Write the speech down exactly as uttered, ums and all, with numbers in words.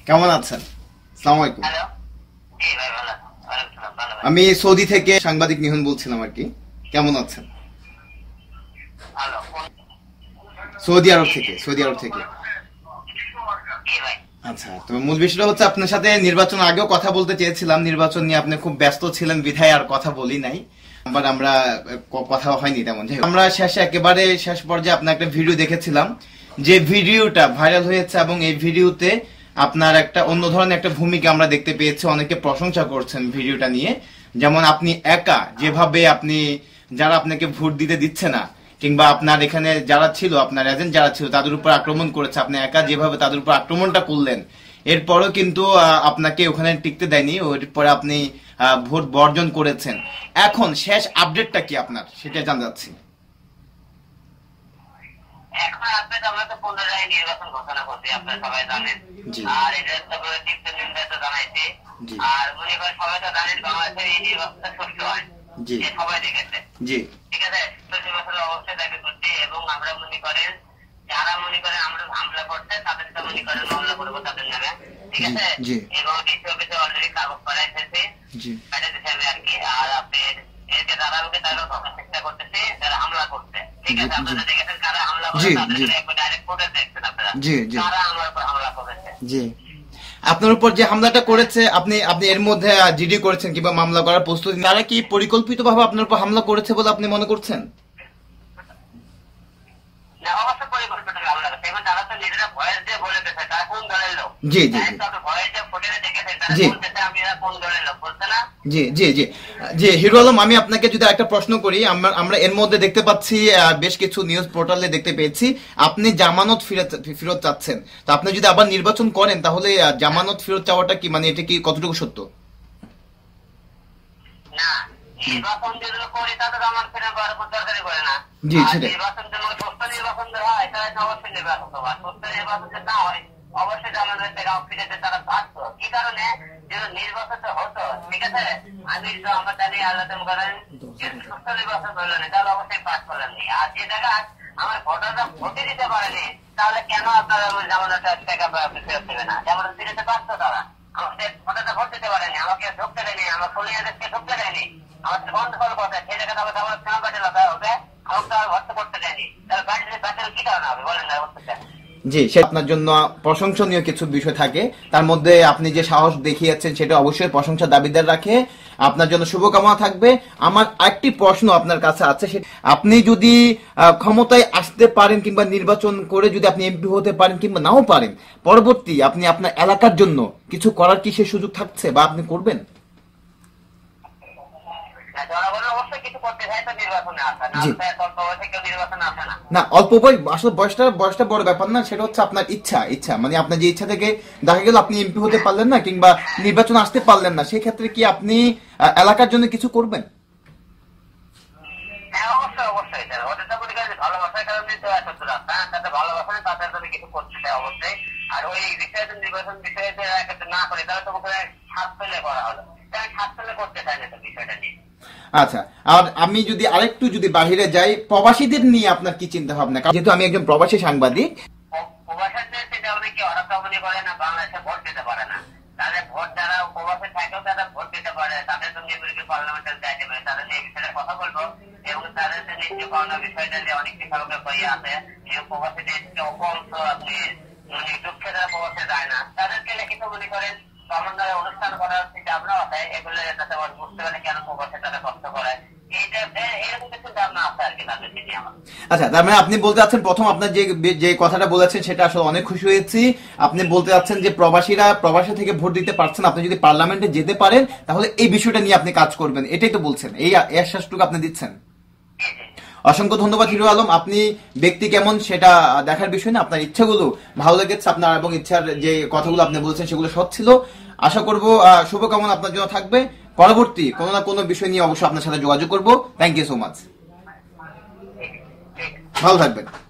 কেমন আছেন? আসসালামু আলাইকুম। আমি সৌদি থেকে সাংবাদিক নিহন বলছিলাম আর কি। কেমন আছেন? সৌদি আরব থেকে সৌদি আরব থেকে আচ্ছা, তো মূল বিষয়টা হচ্ছে আপনার সাথে নির্বাচন আগেও কথা বলতে চেয়েছিলাম। নির্বাচন নিয়ে আপনি খুব ব্যস্ত ছিলেন বিধায় আর কথা বলি নাই, আবার আমরা কথা হয়নি তেমন। আমরা শেষে একেবারে শেষ পর্যায়ে আপনার একটা ভিডিও দেখেছিলাম, যে ভিডিওটা ভাইরাল হয়েছে এবং এই ভিডিওতে আপনার একটা অন্য ধরনের একটা ভূমিকা আমরা দেখতে পেয়েছি। অনেকে প্রশংসা করছেন ভিডিওটা নিয়ে, যেমন আপনি একা যেভাবে আপনি যারা আপনাকে ভোট দিতে দিচ্ছে না, কিংবা আপনার এখানে যারা ছিল আপনার এজেন্ট যারা ছিল তাদের উপর আক্রমণ করেছে, আপনি একা যেভাবে তাদের উপর আক্রমণটা করলেন, এরপরও কিন্তু আপনাকে ওখানে টিকতে দেয়নি, এরপরে আপনি ভোট বর্জন করেছেন। এখন শেষ আপডেটটা কি আপনার, সেটা জানতে চাচ্ছি। এখন আপডেট আমরা তো পুনরায় নির্বাচন ঘোষণা করছি, আপনারা সবাই জানেন। আর এটা তো তীব্র নিন্দা তো জানাইছি। আর মনে করেন সবাই তো জানেন বাংলাদেশের এই নির্বাচনটা সুষ্ঠু হয়, সবাই দেখেছে। ঠিক আছে, নির্বাচনের অবশ্যই দাবি করছি এবং আমরা মনে করেন যারা মনে করেন আমরা হামলা করছে তাদেরকে মনে করেন মামলা করবো তাদের নামে। ঠিক আছে, এবং ডিসি অফিসে অলরেডি কাগজ করা এসেছে আমি আর কি। আর আপনি এতে যারা আমাকে তারা চেষ্টা করতেছে যারা হামলা করছে। ঠিক আছে, আপনারা দেখেছেন কারা হামলা করছে, তাদের একবার ডাইরেক্ট কোর্টে দেখছেন আপনারা কারা আমার উপর হামলা করেছে। জি, আপনার উপর যে হামলাটা করেছে আপনি আপনি এর মধ্যে জিডি করেছেন কিংবা মামলা করার প্রস্তুতি, তারা কি পরিকল্পিতভাবে আপনার উপর হামলা করেছে বলে আপনি মনে করছেন? না, অবশ্যই পরিকল্পিত হামলা করেছে। এবং তারা তো নিজেরা ভয়েস দিয়ে বলে দিয়েছে তারা কোন দলের লোক। জি জি ভয়েস দিয়ে ফুটেজে দেখেছেন তারা বলতেছে আমি কোন দলের লোক, বলছে না? জি জি জি জি হিরো আলম, আমি আপনাকে যদি একটা প্রশ্ন করি, আমরা আমরা এর মধ্যে দেখতে পাচ্ছি বেশ কিছু নিউজ পোর্টালে দেখতে পেয়েছি আপনি জামানত ফেরত ফেরত চাচ্ছেন। তো আপনি যদি আবার নির্বাচন করেন তাহলে জামানত ফেরত চাওয়াটা কি, মানে এটা কি কতটুকু সত্য? না, নির্বাচন যদি করি তাহলে জামানত ফেরত করার কোনো দরকারই পড়ে না। জি, সেটা নির্বাচন যদি সুস্থ নির্বাচন হয় তাহলে অবশ্যই নির্বাচন হবে। সুস্থ নির্বাচন না হয় অবশ্যই জামানত থেকে ফিরেতে তারা বাধ্য। কি কারণে নির্বাচনটা হতো, ঠিক আছে, আমি তো আমরা জানি আল্লাহ করেন সুস্থ নির্বাচন হলো না তাহলে অবশ্যই পাস করলেননি। আর যে জায়গা আমার ভোটাররা ভোটে দিতে পারেনি তাহলে কেন আপনারা জামানত টাকা ফেরত দেবে না? জামানত ফিরেতে পারতো তারা, আমাকে ভোটাররা ভোট দিতে পারেনি, আমাকে ঢুকতে দেয়নি, আমার ফুলিয়াদেরকে ঢুকতে দেয়নি, আমার বন্ধ করার কথা সেই জায়গাতে আমাকে আমার কেন বাটে লাগা হবে, আমাকে তো আর ভর্তি করতে দেয়নি, তাহলে বাড়িতে বাচ্চারা কি কারণ হবে বলেন না? বলতে জি, সে আপনার জন্য প্রশংসনীয় কিছু বিষয় থাকে, তার মধ্যে আপনি যে সাহস দেখিয়েছেন সেটা অবশ্যই প্রশংসা দাবিদার রাখে। আপনার জন্য শুভকামনা থাকবে। আমার একটি প্রশ্ন আপনার কাছে আছে, আপনি যদি ক্ষমতায় আসতে পারেন কিংবা নির্বাচন করে যদি আপনি এমপি হতে পারেন কিংবা নাও পারেন, পরবর্তী আপনি আপনার এলাকার জন্য কিছু করার কি সে সুযোগ থাকছে বা আপনি করবেন? না, অল্প বয়স আসলে বয়সটা বয়সটা বড় ব্যাপার না, সেটা হচ্ছে আপনার ইচ্ছা ইচ্ছা মানে আপনার যে ইচ্ছা থেকে দেখা গেল আপনি এমপি হতে পারলেন না কিংবা নির্বাচন আসতে পারলেন না, সেই ক্ষেত্রে কি আপনি এলাকার জন্য কিছু করবেন? আর ওই বিষয়টা নির্বাচন বিষয়টা না করে তারা তো সাত পেলে করা হলো, সাত পেলে করতে চায় না তো বিষয়টা নিয়ে। আচ্ছা, আর আমি যদি আরেকটু যদি বাহিরে যাই, প্রবাসীদের নিয়ে আপনার কি চিন্তা ভাবনা? যেহেতু আমি একজন প্রবাসী সাংবাদিক, প্রবাসীদের সেটা অনেকে অরাকামনি করে না, বাংলাদেশে ভোট দিতে পারে না, তাদের ভোট যারা প্রবাসে থাকেও তারা ভোট দিতে পারে, তাদের তো নিয়ে পার্লামেন্টের দায়িত্ব পারে, তাদের নিয়ে বিষয়ে কথা বলবো এবং তাদের যে নিত্য পাওনা বিষয়টা যে অনেক কৃষককে বই আছে এই প্রবাসীদের অপংশ আপনি দুঃখে তারা প্রবাসে যায় না, তাদেরকে লিখিত মনে করেন সমন্বয়ে অনুষ্ঠান করার চিন্তা ভাবনা আছে, এগুলো যাতে বুঝতে পারে কেন প্রবাসে তারা কষ্ট করে। আচ্ছা, তার মানে আপনি বলতে চাচ্ছেন, প্রথম আপনার যে যে কথাটা বলেছেন সেটা আসলে অনেক খুশি হয়েছি। আপনি বলতে চাচ্ছেন যে প্রবাসীরা প্রবাসী থেকে ভোট দিতে পারছেন, আপনি যদি পার্লামেন্টে যেতে পারেন তাহলে এই বিষয়টা নিয়ে আপনি কাজ করবেন, এটাই তো বলছেন, এই আশ্বাসটুকু আপনি দিচ্ছেন। অসংখ্য ধন্যবাদ হিরো আলম। আপনি ব্যক্তি কেমন সেটা দেখার বিষয় না, আপনার ইচ্ছাগুলো ভালো লেগেছে, আপনার এবং ইচ্ছার যে কথাগুলো আপনি বলছেন সেগুলো সৎ ছিল। আশা করব শুভকামনা আপনার জন্য থাকবে। পরবর্তী কোনো না কোনো বিষয় নিয়ে অবশ্যই আপনার সাথে যোগাযোগ করবো। থ্যাংক ইউ সো মাচ, ভালো থাকবেন।